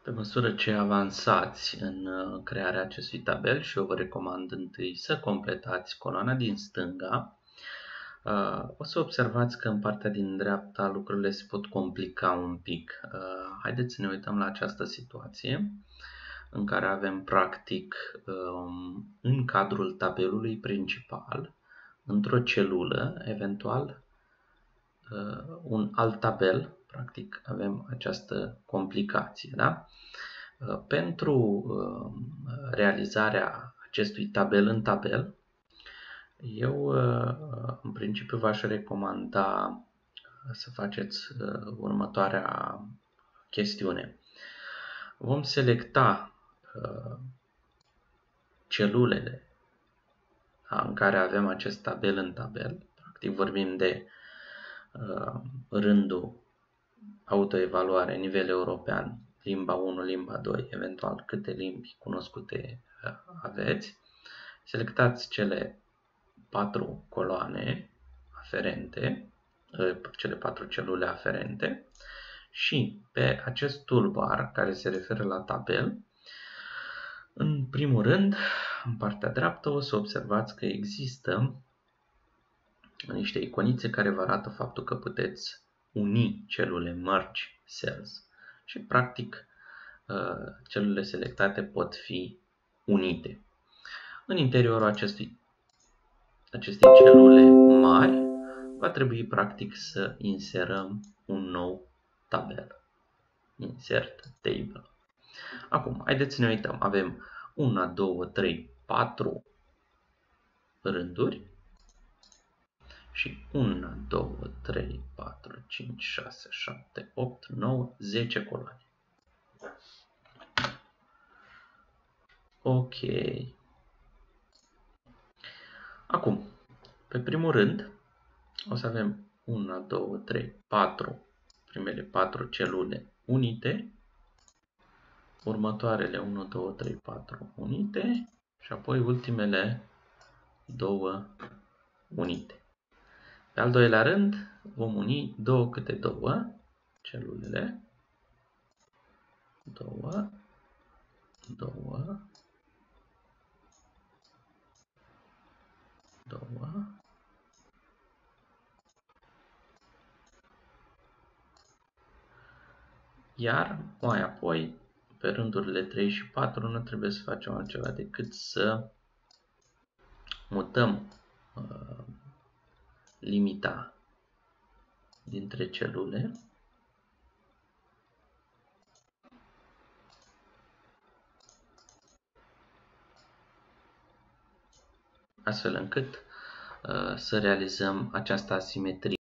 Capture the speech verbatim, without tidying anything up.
Pe măsură ce avansați în crearea acestui tabel, și eu vă recomand întâi să completați coloana din stânga, o să observați că în partea din dreapta lucrurile se pot complica un pic. Haideți să ne uităm la această situație în care avem practic în cadrul tabelului principal, într-o celulă, eventual un alt tabel, practic avem această complicație. Da? Pentru realizarea acestui tabel în tabel, eu în principiu v-aș recomanda să faceți următoarea chestiune. Vom selecta celulele în care avem acest tabel în tabel. Practic vorbim de rândul autoevaluare nivel european, limba unu, limba doi, eventual câte limbi cunoscute aveți. Selectați cele patru coloane aferente, cele patru celule aferente și pe acest toolbar care se referă la tabel, în primul rând, în partea dreaptă o să observați că există niște iconițe care vă arată faptul că puteți uni celule merge cells și practic celulele selectate pot fi unite. În interiorul acestui, acestei celule mari va trebui practic să inserăm un nou tabel. Insert table. Acum, haideți să ne uităm. Avem unu, doi, trei, patru rânduri și unu, doi, trei, patru, cinci, șase, șapte, opt, nouă, zece coloane. Ok. Acum, pe primul rând, o să avem unu, doi, trei, patru, primele patru celule unite, următoarele unu, doi, trei, patru unite și apoi ultimele două unite. Pe al doilea rând vom uni două câte două celulele, două, două, două, iar mai apoi pe rândurile trei și patru nu trebuie să facem altceva decât să mutăm uh, limita dintre celule astfel încât uh, să realizăm această asimetrie.